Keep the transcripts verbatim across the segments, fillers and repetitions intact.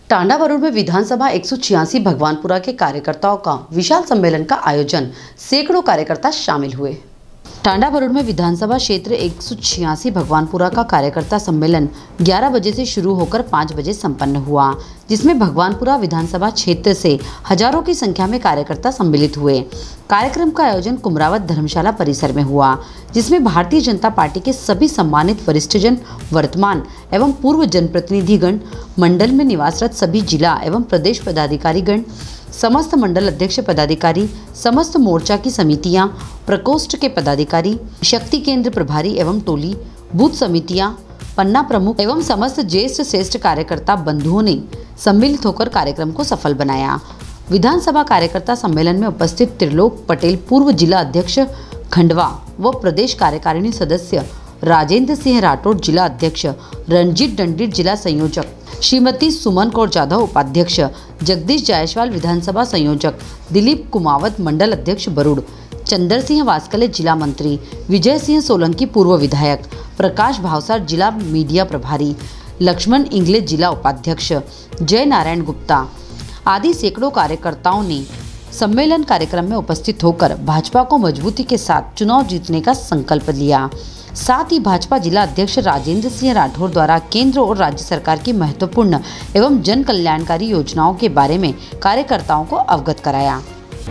टांडा बरूड में विधानसभा एक सौ छियासी भगवानपुरा के कार्यकर्ताओं का विशाल सम्मेलन का आयोजन, सैकड़ों कार्यकर्ता शामिल हुए। टांडा बरूड में विधानसभा क्षेत्र एक सौ छियासी भगवानपुरा का कार्यकर्ता सम्मेलन ग्यारह बजे से शुरू होकर पाँच बजे संपन्न हुआ, जिसमें भगवानपुरा विधानसभा क्षेत्र से हजारों की संख्या में कार्यकर्ता सम्मिलित हुए। कार्यक्रम का आयोजन कुमरावत धर्मशाला परिसर में हुआ, जिसमें भारतीय जनता पार्टी के सभी सम्मानित वरिष्ठजन, वर्तमान एवं पूर्व जनप्रतिनिधिगण, मंडल में निवासरत सभी जिला एवं प्रदेश पदाधिकारीगण, समस्त मंडल अध्यक्ष पदाधिकारी, समस्त मोर्चा की समितियां, प्रकोष्ठ के पदाधिकारी, शक्ति केंद्र प्रभारी एवं टोली, बूथ समितियां, पन्ना प्रमुख एवं समस्त ज्येष्ठ श्रेष्ठ कार्यकर्ता बंधुओं ने सम्मिलित होकर कार्यक्रम को सफल बनाया। विधानसभा कार्यकर्ता सम्मेलन में उपस्थित त्रिलोक पटेल, पूर्व जिला अध्यक्ष खंडवा व प्रदेश कार्यकारिणी सदस्य राजेंद्र सिंह राठौड़, जिला अध्यक्ष रणजीत दंडित, जिला संयोजक श्रीमती सुमन कौर जाधव, उपाध्यक्ष जगदीश जायसवाल, विधानसभा संयोजक दिलीप कुमावत, मंडल अध्यक्ष बरूड, चंदर सिंह वास्कले, जिला मंत्री विजय सिंह सोलंकी, पूर्व विधायक प्रकाश भावसार, जिला मीडिया प्रभारी लक्ष्मण इंगले, जिला उपाध्यक्ष जय नारायण गुप्ता आदि सैकड़ों कार्यकर्ताओं ने सम्मेलन कार्यक्रम में उपस्थित होकर भाजपा को मजबूती के साथ चुनाव जीतने का संकल्प लिया। साथ ही भाजपा जिला अध्यक्ष राजेंद्र सिंह राठौड़ द्वारा केंद्र और राज्य सरकार की महत्वपूर्ण एवं जन कल्याणकारी योजनाओं के बारे में कार्यकर्ताओं को अवगत कराया।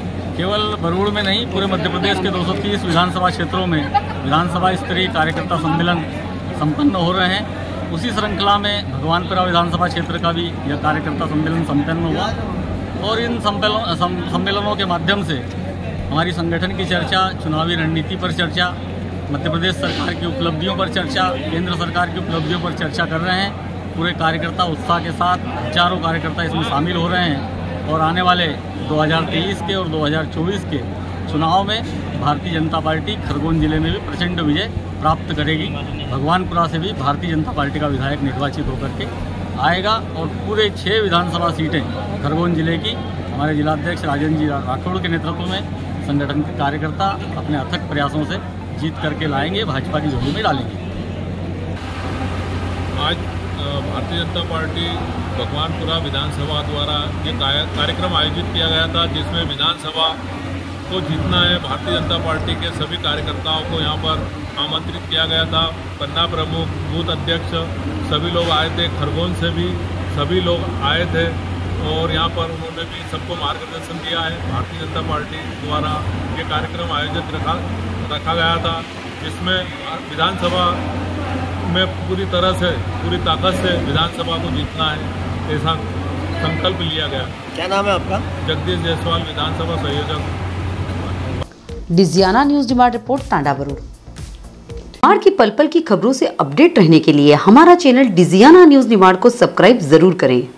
केवल बरूड में नहीं, पूरे मध्य प्रदेश के दो सौ तीस विधानसभा क्षेत्रों में विधानसभा स्तरीय कार्यकर्ता सम्मेलन संपन्न हो रहे हैं। उसी श्रृंखला में भगवानपुरा विधानसभा क्षेत्र का भी यह कार्यकर्ता सम्मेलन संपन्न हुआ और इन सम्मेलनों के माध्यम से हमारी संगठन की चर्चा, चुनावी रणनीति पर चर्चा, मध्य प्रदेश सरकार की उपलब्धियों पर चर्चा, केंद्र सरकार की उपलब्धियों पर चर्चा कर रहे हैं। पूरे कार्यकर्ता उत्साह के साथ हजारों कार्यकर्ता इसमें शामिल हो रहे हैं और आने वाले दो हज़ार तेईस के और दो हज़ार चौबीस के चुनाव में भारतीय जनता पार्टी खरगोन जिले में भी प्रचंड विजय प्राप्त करेगी। भगवानपुरा से भी भारतीय जनता पार्टी का विधायक निर्वाचित होकर के आएगा और पूरे छः विधानसभा सीटें खरगोन जिले की हमारे जिलाध्यक्ष राजेंद्र जी राठौड़ के नेतृत्व में संगठन के कार्यकर्ता अपने अथक प्रयासों से जीत करके लाएंगे, भाजपा की झोली में डालेंगे। आज भारतीय जनता पार्टी भगवानपुरा विधानसभा द्वारा ये कार्यक्रम आयोजित किया गया था, जिसमें विधानसभा को जीतना है। भारतीय जनता पार्टी के सभी कार्यकर्ताओं को यहाँ पर आमंत्रित किया गया था। पन्ना प्रमुख, बूथ अध्यक्ष सभी लोग आए थे, खरगोन से भी सभी लोग आए थे और यहाँ पर उन्होंने भी सबको मार्गदर्शन दिया है। भारतीय जनता पार्टी द्वारा ये कार्यक्रम आयोजित रखा रखा गया था, जिसमें विधानसभा में पूरी तरह से, पूरी ताकत से विधानसभा को जीतना है, ऐसा संकल्प लिया गया। क्या नाम है आपका? जगदीश जायसवाल, विधानसभा संयोजक। Digiana news demand report, Tanda Barud. Demand की पल पल की खबरों से अपडेट रहने के लिए हमारा चैनल डिजियाना न्यूज डिमांड को सब्सक्राइब जरूर करें।